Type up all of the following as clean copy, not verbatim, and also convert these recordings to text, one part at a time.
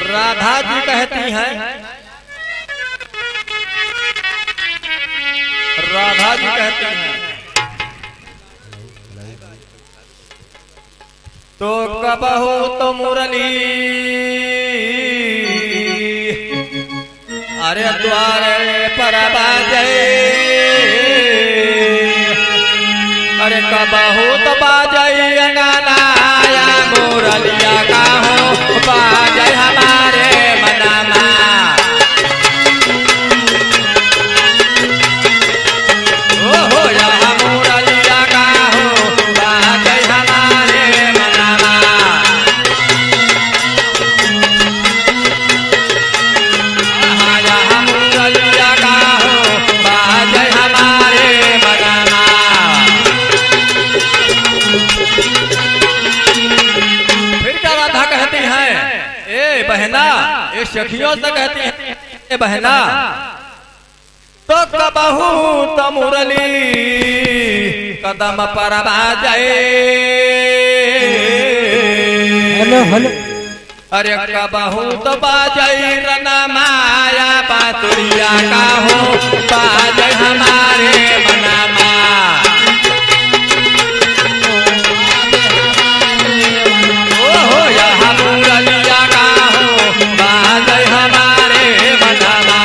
राधा जी कहती हैं, राधा जी कहती हैं तो कबहू तो मुरली अरे द्वारे पर बाजे, अरे कबहू तो बाजई गानाया मुरलिया का हो बाजे हमारे मनामा। ओहो यहाँ मुरलिया का हो बाजे हमारे मनामा। यहाँ मुरलिया का हो बाजे हमारे मनामा। फिर क्या राधा कहती हैं, ए बहना, ए सखियों से कहती हैं, ए बहना तो कबहू तो मुरली कदम पर बाजे, अरे कबहू तो बाजे रना माया बातुरिया का हो बाजे हमारे मनामा। ओहो यहाँ मुरलिया का हो बाजे हमारे मनामा।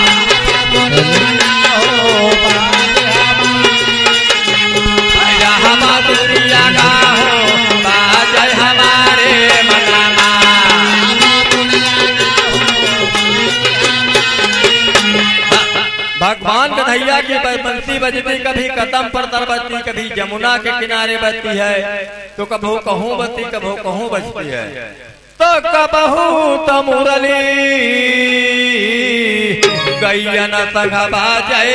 यहाँ बातुरिया का हो बाजे हमारे मनामा। भगवान कन्हैया की बंसी बजती, कभी कदम पर तरबती, कभी जमुना के किनारे बजती है, तो कभू कहूँ बजती कभू कहूँ बजती है। तो कबहू तो मुरली गैयन संग बाजे,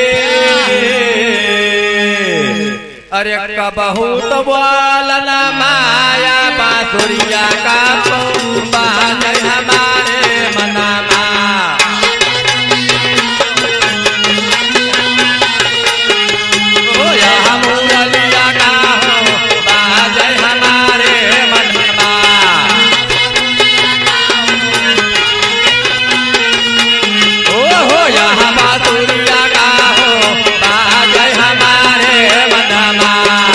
अरे कबहू तो बोलना माया बांसुरिया का बाजे हमारे मनामा। यहाँ मुरलिया का हो बाजे हमारे मनामा। ओहो यहाँ बांसुरिया का हो बाजे हमारे मनामा।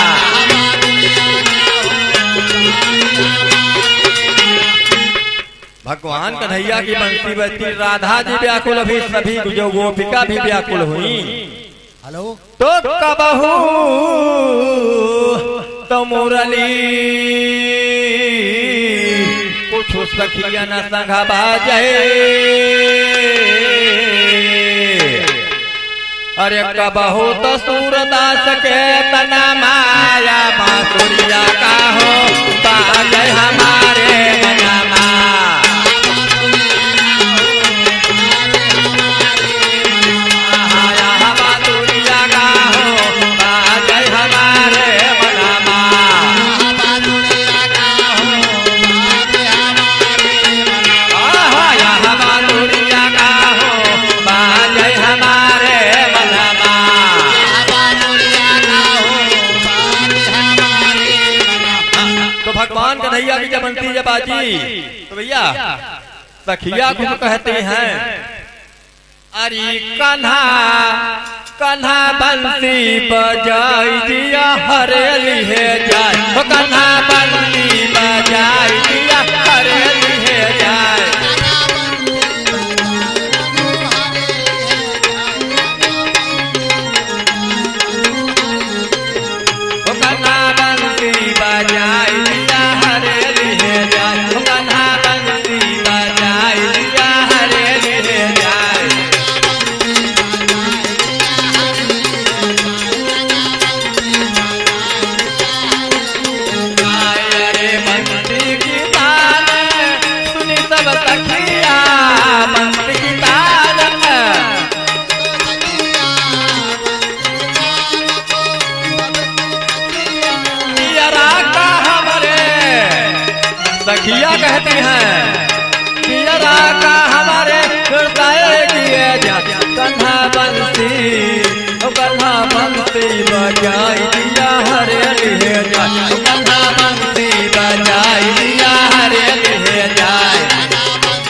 भगवान कन्हैया की बंसी बजती, राधा जी व्याकुल भी, सभी जो गोपिका भी व्याकुल हुई। हेलो तो कबहू तो मुरली कुछ सखियन संग बाजे, अरे कबहू तो सूरदास के तना माया बांसुरिया का हो बाजे हमारे मनामा। भगवान कन्हैया की जब बंसी जब बाजी तो भैया सखिया को कहते हैं, अरे कन्हा कन्हा बंसी बजाई दिया हरेली है जाए, कन्हा बंसी बजाई दिया हरेली है जाए। कन्हा बंसी बजाई दिया हरेली है जाए, कन्हा बंसी बजाई दिया हरेली है जाए। अरे बंसी की तान सुनी सब सखिया, बंसी की तान सखिया कहती हैं, पियरा का हमारे किए जा कन्हा बंसी, कन्हा बंसी बजाई दिया हरेली है जाए, कन्हा बंसी बजाई दिया हरेली है जाए।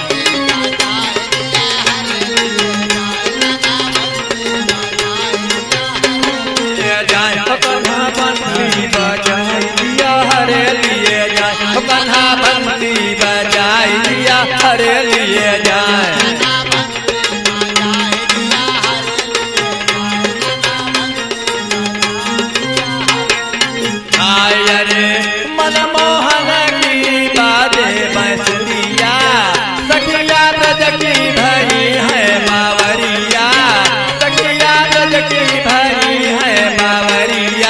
कन्हा बंसी बजाई दिया हरे लिए जाए। आय रे मनमोहन की बाजे बंसुरिया सखिया ब्रज की भरी है बावरिया, सखिया ब्रज की भरी है बावरिया।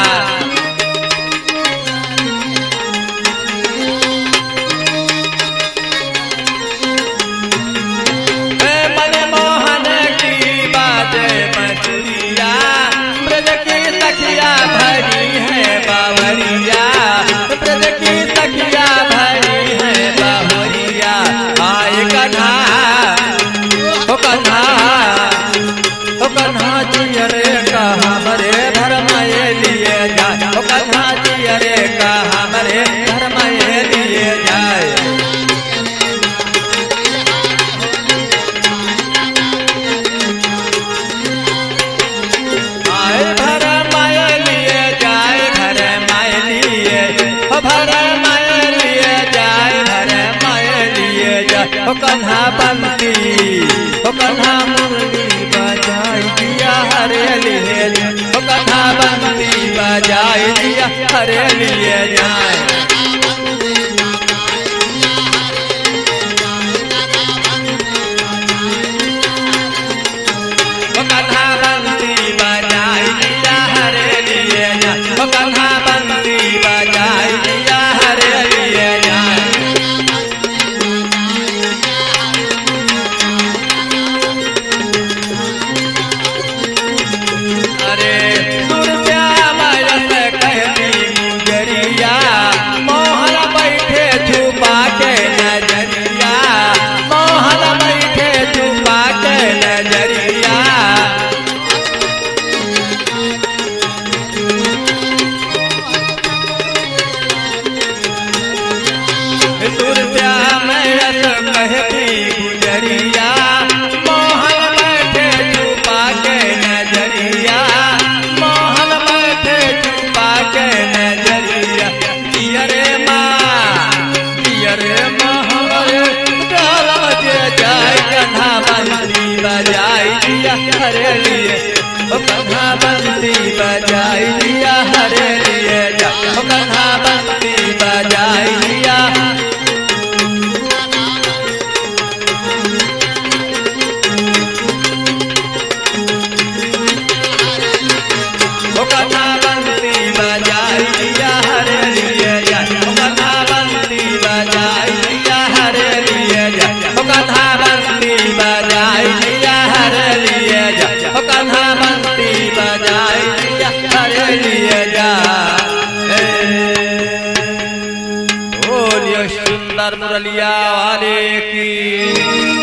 मनमोहन की बाजे बंसुरिया ब्रज की सखिया भरी है बावरिया, ब्रज की सखिया भरी है बावरिया। आए कन्हा ओ कन्हा ओ कन्हा जी रे कहा मरे धर्मये लिए जाए, ओ कन्हा जी रे कहा मरे धर्मये लिए जाए। आए धर्मये लिए जाए, धर्मये लिए ओ धर्मये लिए जाए, धर्मये लिए जाए। ओ कन्हा बंसी ओ कन्हा मुरली बजाई दिया हरे लिए जाए, ओ कन्हा बंसी बजाई दिया हरे लिए जाए। ओ कन्हा बंसी बजाई दिया हरे लिए जाए, ओ कन्हा बंसी बजाई दिया हरे लिए जाए। अरे सुरश्यामयस कहती गुजरिया मोहन बैठे छुपा के नजरिया, मोहन बैठे छुपा के नजरिया। सुरश्यामयस कहती गुजरिया मोहन बैठे छुपा के नजरिया, मोहन बैठे छुपा के नजरिया। दियरे माँ हमारे डाला जे जाए कन्हा बंसी बजाई दिया हरे लिए, ओ कन्हा बंसी बजाई दिया हरे लिए जा, ओ कन्हा बंसी बजाई दिया। ओ कन्हा बंसी बजाई दिया हरे लिए जा, ओ कन्हा बंसी बजाई दिया हरे लिए जा, ओ कन्हा बंसी बजाई दिया हरे लिए जा, ओ कन्हा बंसी बजाई दिया हरे लिए जा। बोलिए सुंदर मुरलिया वाले की।